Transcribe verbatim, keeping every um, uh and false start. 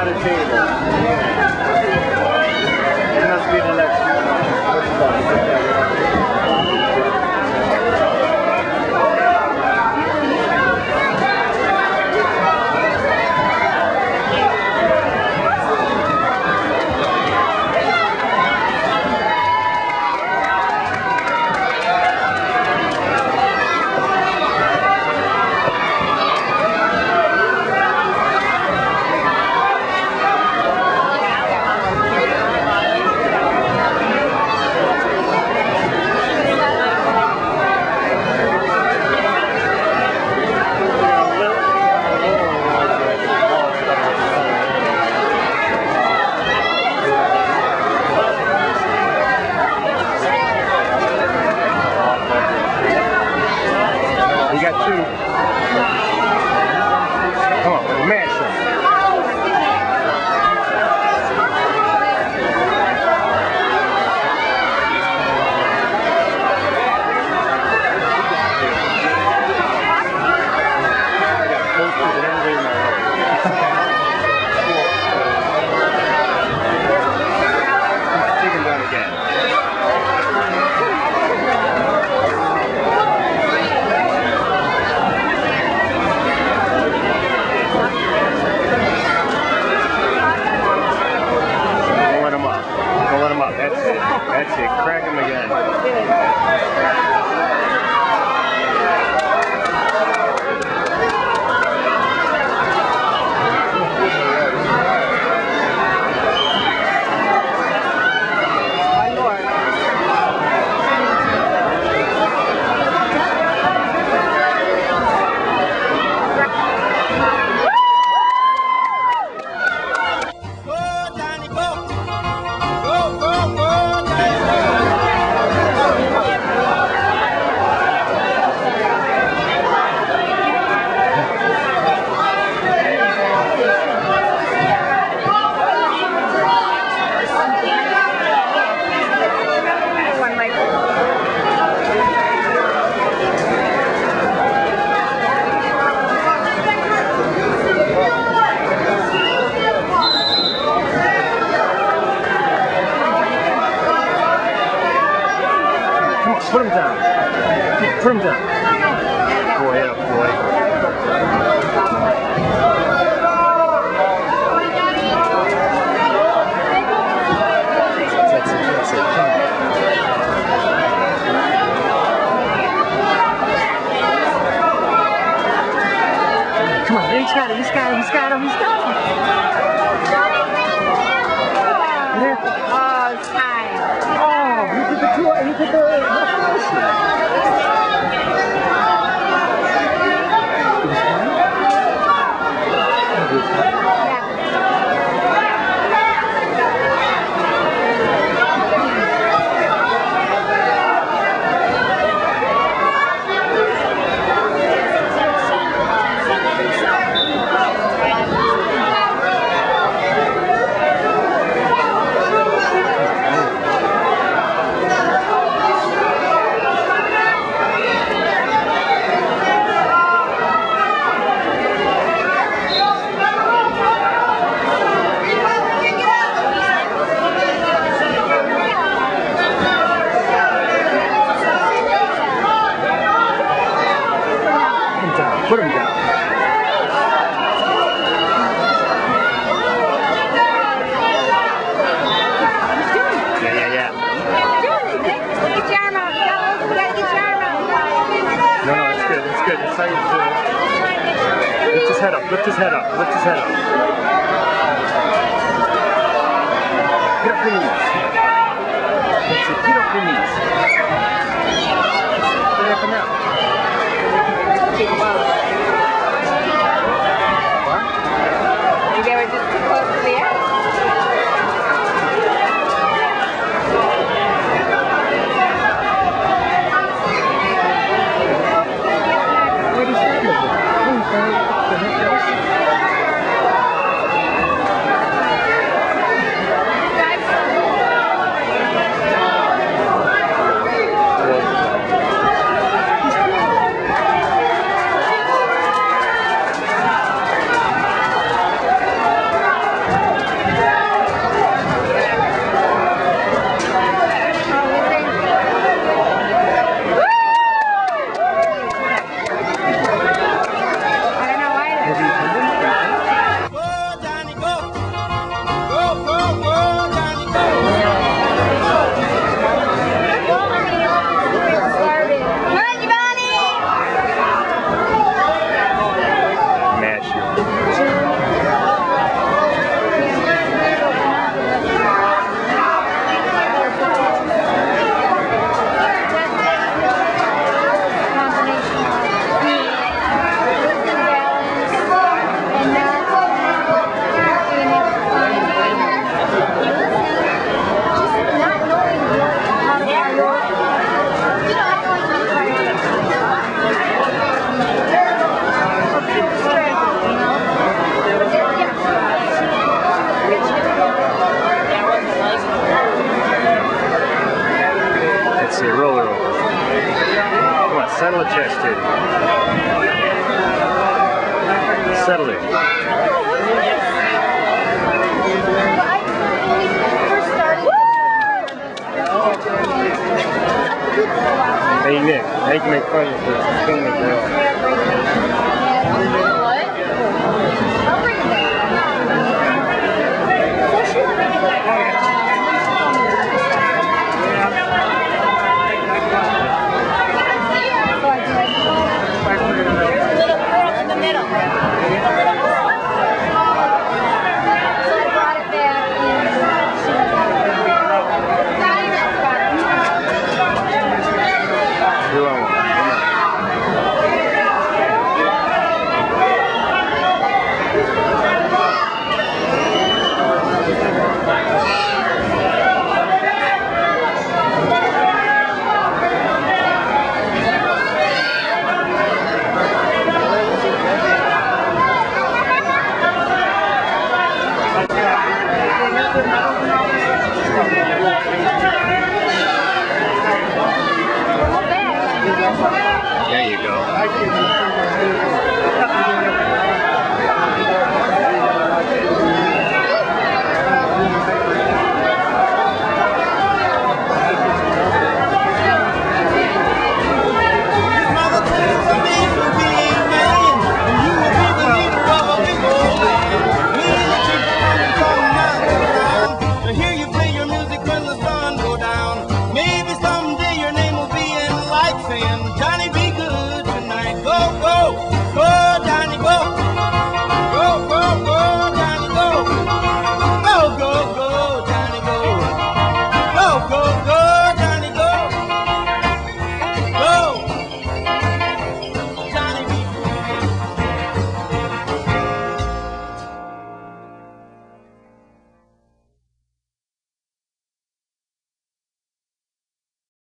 by the table. It must be the next Put him down. Put him down. Boy, yeah, boy. That's it, that's it. Come on, he's got it, he's got it, he's got it, he's got it. Oh, it's time. Oh, he did the tour, he did the... Put him down. Yeah, yeah, yeah. Get your arm out. You gotta get your arm out. No, no, it's good, it's good. It's how you do it. Lift his head up, lift his head up, lift his head up. Get up your knees. That's it, get up your knees. Get up and out. Maybe they were just too close to the edge. What is that? see, roll her over. Come on, settle the chest here. Settle it. Hey Nick, now you can make fun of this thing as well. There you go.